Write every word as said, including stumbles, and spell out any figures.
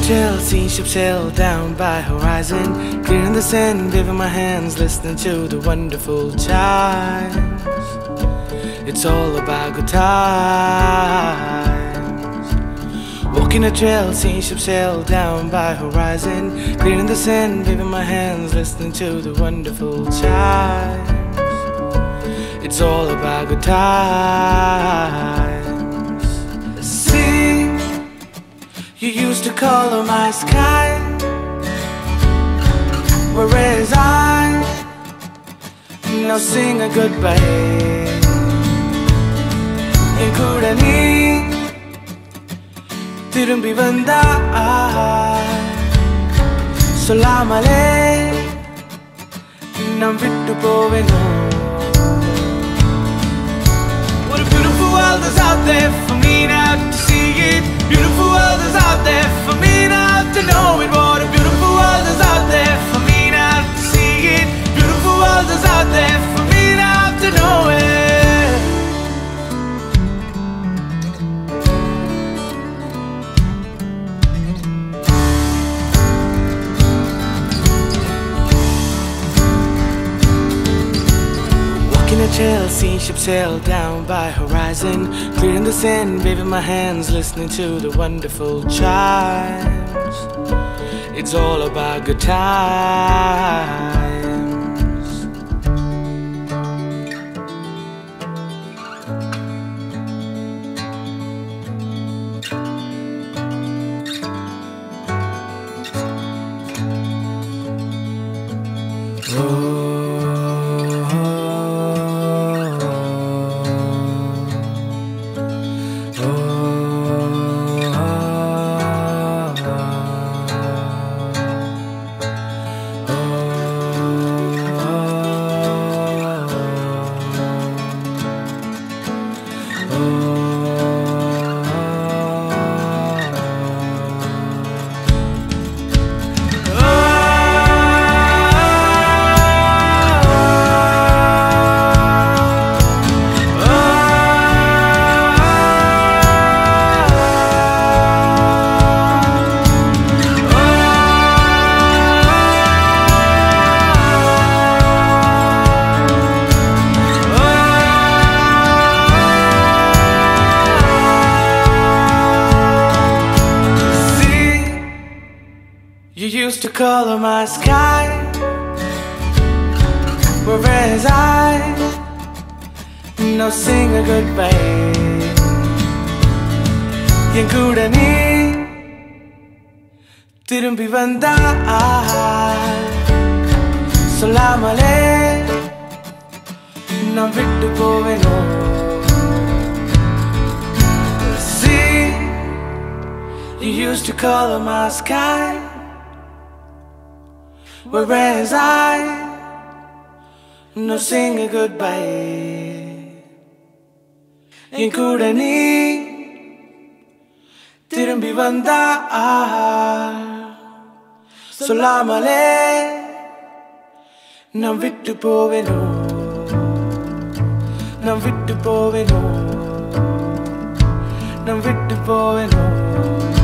trail, seen ships sail down by horizon, clearing the sand, waving my hands, listening to the wonderful chimes. It's all about good times. Walking a trail, seeing ships sail down by horizon, clearing the sand, waving my hands, listening to the wonderful chimes. It's all about good times. See, you used to color my sky, whereas I now sing a goodbye. என் கூட நீ திரும்பி வந்தாய், சொல்லாமலே நாம் விட்டு போவேனோ. What a beautiful world is out there for me now to see it. Beautiful world is out there for me now to know it. What a beautiful world is out there for me now to see it. Beautiful world is out there for me now to know it. Walking a trail, seeing ships sail down by horizon, clearing the sand, waving my hands, listening to the wonderful chimes. It's all about good times. Oh. You used to color my sky, whereas I now sing a goodbye. என் கூட நீ திரும்பி வந்தாய், சொல்லாமலே நான் விட்டு போவேனோ. See, you used to color my sky, whereas I now sing a goodbye. என் கூட நீ திரும்பி வந்தாய், சொல்லாமலே நான் விட்டு போவேனோ, நான் விட்டு போவேனோ, நான் விட்டு போவேனோ.